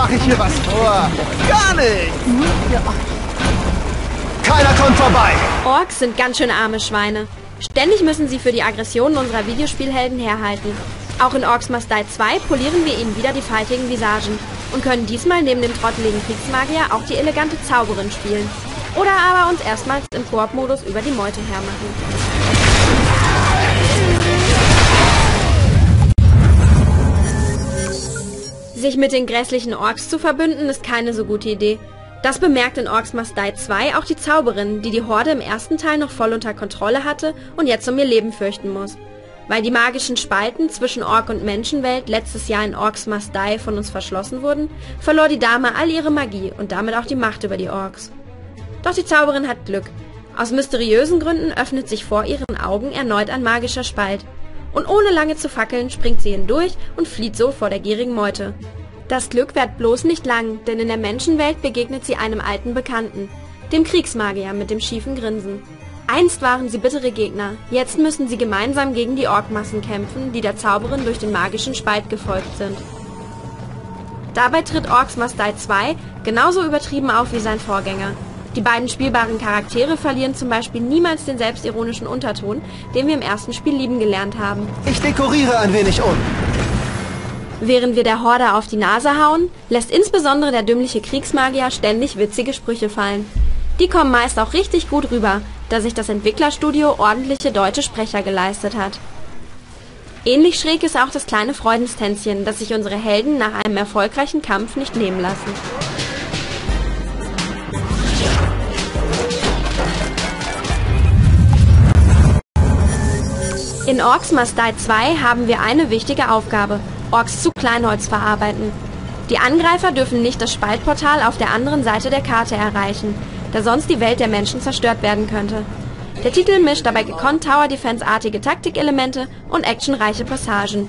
mache ich hier was vor? Gar nicht! Keiner kommt vorbei! Orks sind ganz schön arme Schweine. Ständig müssen sie für die Aggressionen unserer Videospielhelden herhalten. Auch in Orcs Must Die 2 polieren wir ihnen wieder die faltigen Visagen und können diesmal neben dem trotteligen Kriegsmagier auch die elegante Zauberin spielen. Oder aber uns erstmals im Koop-Modus über die Meute hermachen. Sich mit den grässlichen Orks zu verbünden, ist keine so gute Idee. Das bemerkt in Orcs Must Die 2 auch die Zauberin, die die Horde im ersten Teil noch voll unter Kontrolle hatte und jetzt um ihr Leben fürchten muss. Weil die magischen Spalten zwischen Ork- und Menschenwelt letztes Jahr in Orcs Must Die von uns verschlossen wurden, verlor die Dame all ihre Magie und damit auch die Macht über die Orks. Doch die Zauberin hat Glück. Aus mysteriösen Gründen öffnet sich vor ihren Augen erneut ein magischer Spalt. Und ohne lange zu fackeln, springt sie hindurch und flieht so vor der gierigen Meute. Das Glück währt bloß nicht lang, denn in der Menschenwelt begegnet sie einem alten Bekannten, dem Kriegsmagier mit dem schiefen Grinsen. Einst waren sie bittere Gegner, jetzt müssen sie gemeinsam gegen die Orkmassen kämpfen, die der Zauberin durch den magischen Spalt gefolgt sind. Dabei tritt Orcs Must Die 2 genauso übertrieben auf wie sein Vorgänger. Die beiden spielbaren Charaktere verlieren zum Beispiel niemals den selbstironischen Unterton, den wir im ersten Spiel lieben gelernt haben. Ich dekoriere ein wenig um. Während wir der Horde auf die Nase hauen, lässt insbesondere der dümmliche Kriegsmagier ständig witzige Sprüche fallen. Die kommen meist auch richtig gut rüber, da sich das Entwicklerstudio ordentliche deutsche Sprecher geleistet hat. Ähnlich schräg ist auch das kleine Freudenstänzchen, das sich unsere Helden nach einem erfolgreichen Kampf nicht nehmen lassen. In Orcs Must Die 2 haben wir eine wichtige Aufgabe: Orks zu Kleinholz verarbeiten. Die Angreifer dürfen nicht das Spaltportal auf der anderen Seite der Karte erreichen, da sonst die Welt der Menschen zerstört werden könnte. Der Titel mischt dabei gekonnt Tower-Defense-artige Taktikelemente und actionreiche Passagen.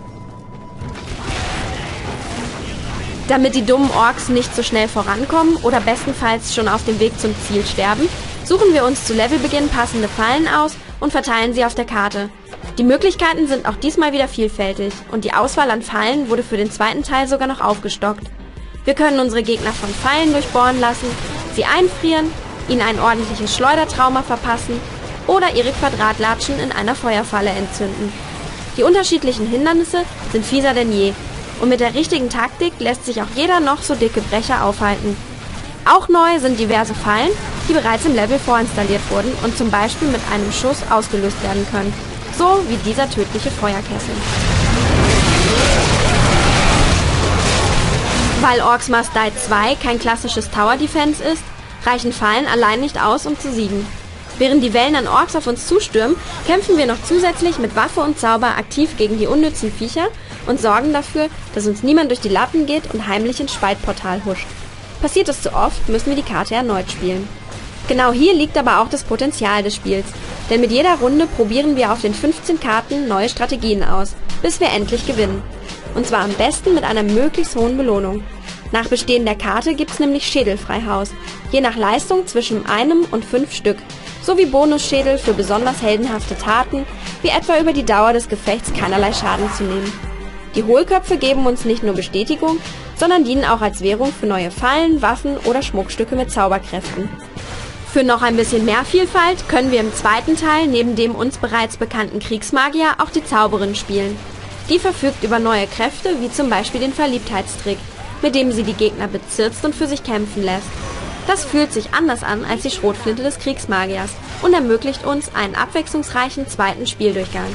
Damit die dummen Orks nicht so schnell vorankommen oder bestenfalls schon auf dem Weg zum Ziel sterben, suchen wir uns zu Levelbeginn passende Fallen aus und verteilen sie auf der Karte. Die Möglichkeiten sind auch diesmal wieder vielfältig und die Auswahl an Fallen wurde für den zweiten Teil sogar noch aufgestockt. Wir können unsere Gegner von Fallen durchbohren lassen, sie einfrieren, ihnen ein ordentliches Schleudertrauma verpassen oder ihre Quadratlatschen in einer Feuerfalle entzünden. Die unterschiedlichen Hindernisse sind fieser denn je und mit der richtigen Taktik lässt sich auch jeder noch so dicke Brecher aufhalten. Auch neu sind diverse Fallen, die bereits im Level vorinstalliert wurden und zum Beispiel mit einem Schuss ausgelöst werden können. So wie dieser tödliche Feuerkessel. Weil Orcs Must Die 2 kein klassisches Tower Defense ist, reichen Fallen allein nicht aus, um zu siegen. Während die Wellen an Orks auf uns zustürmen, kämpfen wir noch zusätzlich mit Waffe und Zauber aktiv gegen die unnützen Viecher und sorgen dafür, dass uns niemand durch die Lappen geht und heimlich ins Spaltportal huscht. Passiert es zu oft, müssen wir die Karte erneut spielen. Genau hier liegt aber auch das Potenzial des Spiels, denn mit jeder Runde probieren wir auf den 15 Karten neue Strategien aus, bis wir endlich gewinnen. Und zwar am besten mit einer möglichst hohen Belohnung. Nach Bestehen der Karte gibt's nämlich Schädelfreihaus, je nach Leistung zwischen einem und 5 Stück, sowie Bonusschädel für besonders heldenhafte Taten, wie etwa über die Dauer des Gefechts keinerlei Schaden zu nehmen. Die Hohlköpfe geben uns nicht nur Bestätigung, sondern dienen auch als Währung für neue Fallen, Waffen oder Schmuckstücke mit Zauberkräften. Für noch ein bisschen mehr Vielfalt können wir im zweiten Teil neben dem uns bereits bekannten Kriegsmagier auch die Zauberin spielen. Die verfügt über neue Kräfte, wie zum Beispiel den Verliebtheitstrick, mit dem sie die Gegner bezirzt und für sich kämpfen lässt. Das fühlt sich anders an als die Schrotflinte des Kriegsmagiers und ermöglicht uns einen abwechslungsreichen zweiten Spieldurchgang.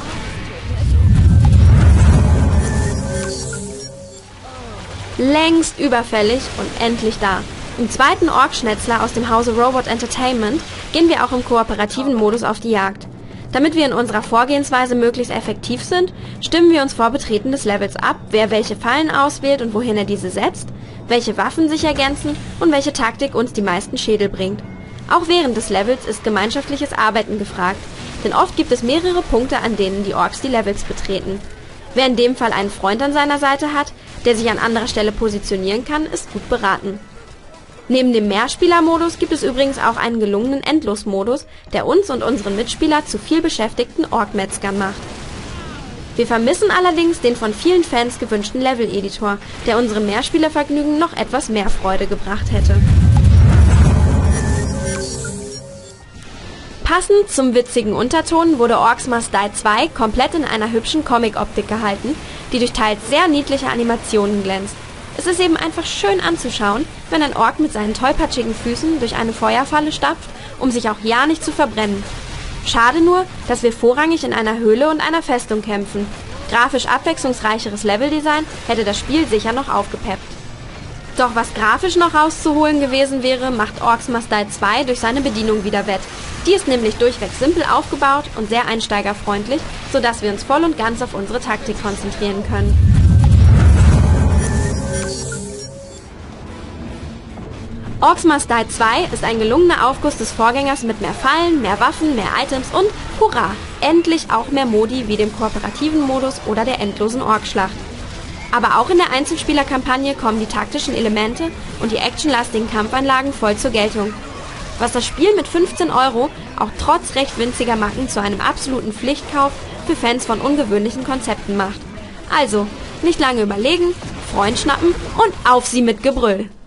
Längst überfällig und endlich da. Im zweiten Ork-Schnetzler aus dem Hause Robot Entertainment gehen wir auch im kooperativen Modus auf die Jagd. Damit wir in unserer Vorgehensweise möglichst effektiv sind, stimmen wir uns vor Betreten des Levels ab, wer welche Fallen auswählt und wohin er diese setzt, welche Waffen sich ergänzen und welche Taktik uns die meisten Schädel bringt. Auch während des Levels ist gemeinschaftliches Arbeiten gefragt, denn oft gibt es mehrere Punkte, an denen die Orks die Levels betreten. Wer in dem Fall einen Freund an seiner Seite hat, der sich an anderer Stelle positionieren kann, ist gut beraten. Neben dem Mehrspielermodus gibt es übrigens auch einen gelungenen Endlosmodus, der uns und unseren Mitspieler zu viel beschäftigten Ork-Metzgern macht. Wir vermissen allerdings den von vielen Fans gewünschten Level-Editor, der unserem Mehrspielervergnügen noch etwas mehr Freude gebracht hätte. Passend zum witzigen Unterton wurde Orcs Must Die 2 komplett in einer hübschen Comic-Optik gehalten, die durch teils sehr niedliche Animationen glänzt. Es ist eben einfach schön anzuschauen, wenn ein Ork mit seinen tollpatschigen Füßen durch eine Feuerfalle stapft, um sich auch ja nicht zu verbrennen. Schade nur, dass wir vorrangig in einer Höhle und einer Festung kämpfen. Grafisch abwechslungsreicheres Leveldesign hätte das Spiel sicher noch aufgepeppt. Doch was grafisch noch rauszuholen gewesen wäre, macht Orcs Must Die 2 durch seine Bedienung wieder wett. Die ist nämlich durchweg simpel aufgebaut und sehr einsteigerfreundlich, sodass wir uns voll und ganz auf unsere Taktik konzentrieren können. Orcs Must Die 2 ist ein gelungener Aufguss des Vorgängers mit mehr Fallen, mehr Waffen, mehr Items und, hurra, endlich auch mehr Modi wie dem kooperativen Modus oder der endlosen Orkschlacht. Aber auch in der Einzelspielerkampagne kommen die taktischen Elemente und die actionlastigen Kampfanlagen voll zur Geltung. Was das Spiel mit 15 € auch trotz recht winziger Macken zu einem absoluten Pflichtkauf für Fans von ungewöhnlichen Konzepten macht. Also, nicht lange überlegen, Freund schnappen und auf sie mit Gebrüll!